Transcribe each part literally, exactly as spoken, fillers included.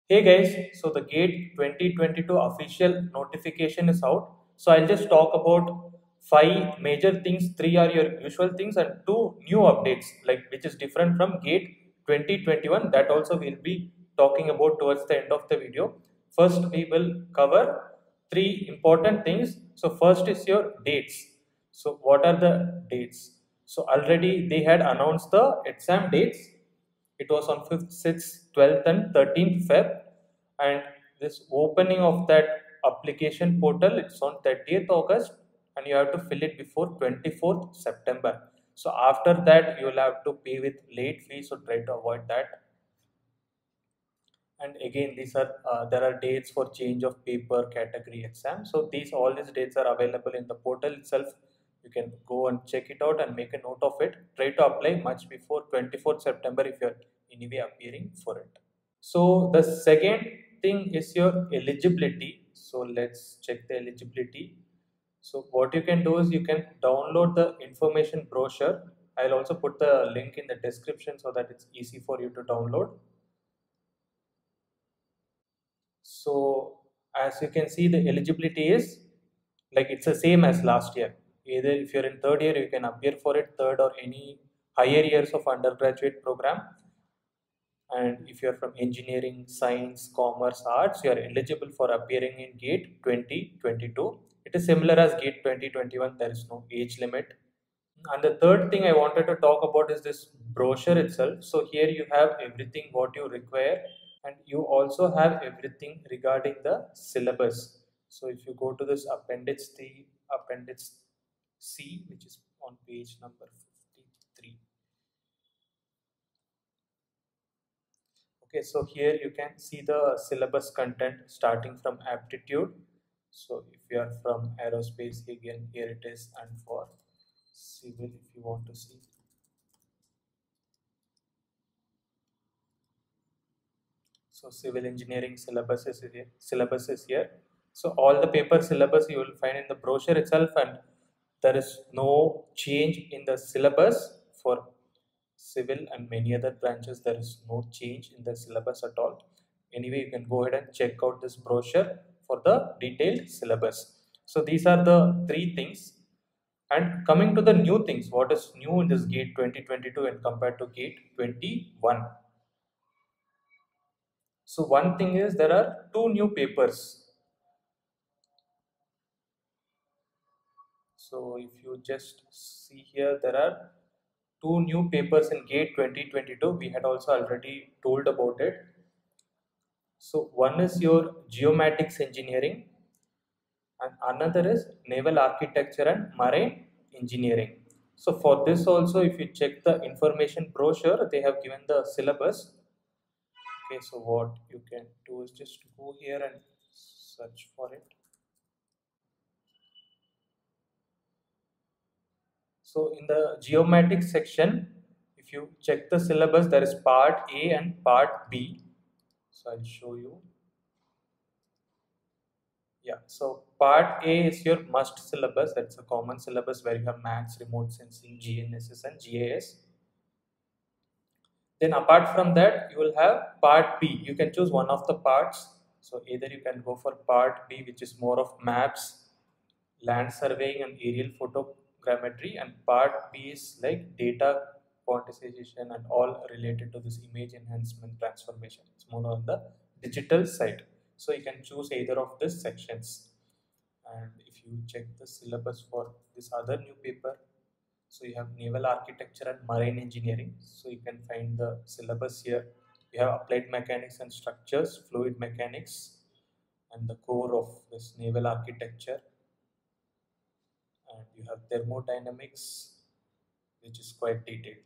Hey guys, so the GATE twenty twenty-two official notification is out. So I'll just talk about five major things. Three are your usual things and two new updates, like which is different from GATE twenty twenty-one. That also we'll be talking about towards the end of the video. First, we will cover three important things. So first is your dates. So what are the dates? So already they had announced the exam dates. It was on fifth, sixth, twelfth, and thirteenth Feb. And this opening of that application portal, it's on thirtieth August, and you have to fill it before twenty-fourth September. So after that, you will have to pay with late fee. So try to avoid that. And again, these are uh, there are dates for change of paper category exam. So these all these dates are available in the portal itself. You can go and check it out and make a note of it. Try to apply much before twenty-fourth September if you're anyway appearing for it. So the second thing is your eligibility. So let's check the eligibility. So what you can do is you can download the information brochure. I'll also put the link in the description so that it's easy for you to download. So as you can see, the eligibility is like it's the same as last year. Either if you're in third year, you can appear for it, third or any higher years of undergraduate program. And if you're from engineering, science, commerce, arts, you are eligible for appearing in GATE twenty twenty-two. It is similar as GATE twenty twenty-one. There is no age limit. And the third thing I wanted to talk about is this brochure itself. So here you have everything what you require, and you also have everything regarding the syllabus. So if you go to this appendix the appendix C, which is on page number fifty-three. Okay, so here you can see the syllabus content starting from aptitude. So if you are from aerospace, again here it is, and for civil if you want to see. So civil engineering syllabus is here. Syllabus is here. So all the paper syllabus you will find in the brochure itself, and there is no change in the syllabus for civil and many other branches. There is no change in the syllabus at all. Anyway, you can go ahead and check out this brochure for the detailed syllabus. So these are the three things. And coming to the new things, what is new in this GATE twenty twenty-two and compared to GATE twenty-one? So one thing is there are two new papers. So if you just see here, there are two new papers in GATE twenty twenty-two. We had also already told about it. So one is your geomatics engineering, and another is naval architecture and marine engineering. So for this also, if you check the information brochure, they have given the syllabus. Okay, so what you can do is just go here and search for it. So in the geomatics section, if you check the syllabus, there is part A and part B. So I'll show you. Yeah, so part A is your must syllabus. That's a common syllabus where you have maths, remote sensing, G N S S, and G I S. Then apart from that, you will have part B. You can choose one of the parts. So either you can go for part B, which is more of maps, land surveying, and aerial photogrammetry, and part B is like data quantization and all related to this image enhancement transformation. It's more on the digital side. So you can choose either of these sections. And if you check the syllabus for this other new paper, so you have naval architecture and marine engineering. So you can find the syllabus here. You have applied mechanics and structures, fluid mechanics, and the core of this naval architecture. And you have thermodynamics, which is quite detailed.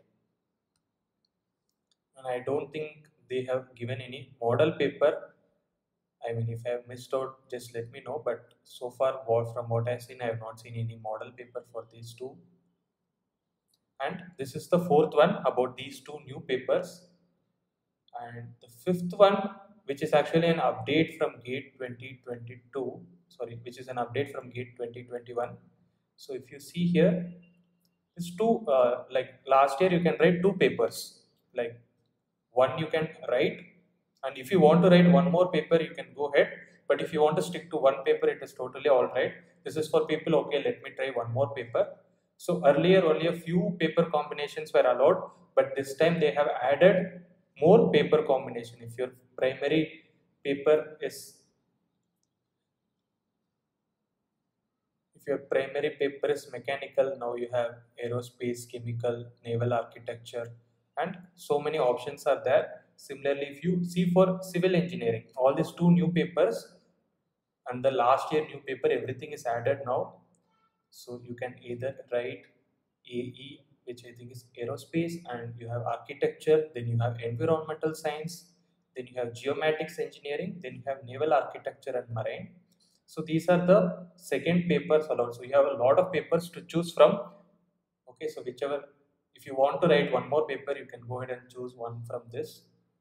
And I don't think they have given any model paper. I mean, if I have missed out, just let me know. But so far, from what I've seen, I have not seen any model paper for these two. And this is the fourth one about these two new papers. And the fifth one, which is actually an update from GATE twenty twenty-two, sorry, which is an update from GATE twenty twenty-one. So if you see here, it's two, uh, like last year you can write two papers. Like one you can write And if you want to write one more paper, you can go ahead. But if you want to stick to one paper, it is totally all right. This is for people, okay, let me try one more paper. So earlier, only a few paper combinations were allowed, but this time they have added more paper combination. If your primary paper is if your primary paper is mechanical, now you have aerospace, chemical, naval architecture, and so many options are there. Similarly, if you see for civil engineering, all these two new papers and the last year new paper, everything is added now. So you can either write A E, which I think is aerospace, and you have architecture, then you have environmental science, then you have geomatics engineering, then you have naval architecture and marine. So these are the second papers allowed. So you have a lot of papers to choose from. Okay, so whichever, if you want to write one more paper, you can go ahead and choose one from this.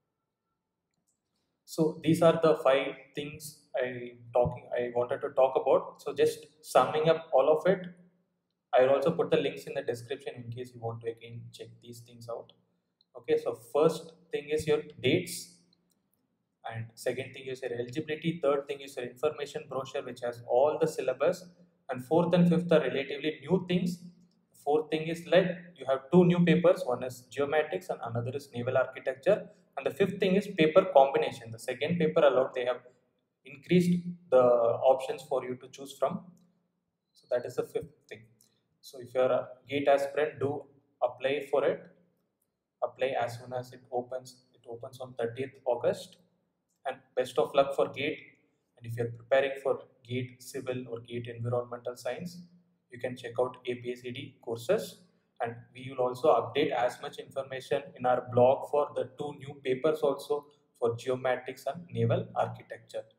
So these are the five things I talking I wanted to talk about. So just summing up all of it, I will also put the links in the description in case you want to again check these things out. Okay, so first thing is your dates, and second thing is your eligibility, third thing is your information brochure which has all the syllabus, and fourth and fifth are relatively new things. Fourth thing is like you have two new papers, one is geomatics and another is naval architecture, and the fifth thing is paper combination. The second paper allowed, they have increased the options for you to choose from. So that is the fifth thing. So if you are a GATE aspirant, do apply for it. Apply as soon as it opens. It opens on thirtieth August. And best of luck for GATE. And if you are preparing for GATE Civil or GATE Environmental Science, you can check out A P S C D courses. And we will also update as much information in our blog for the two new papers also for geomatics and naval architecture.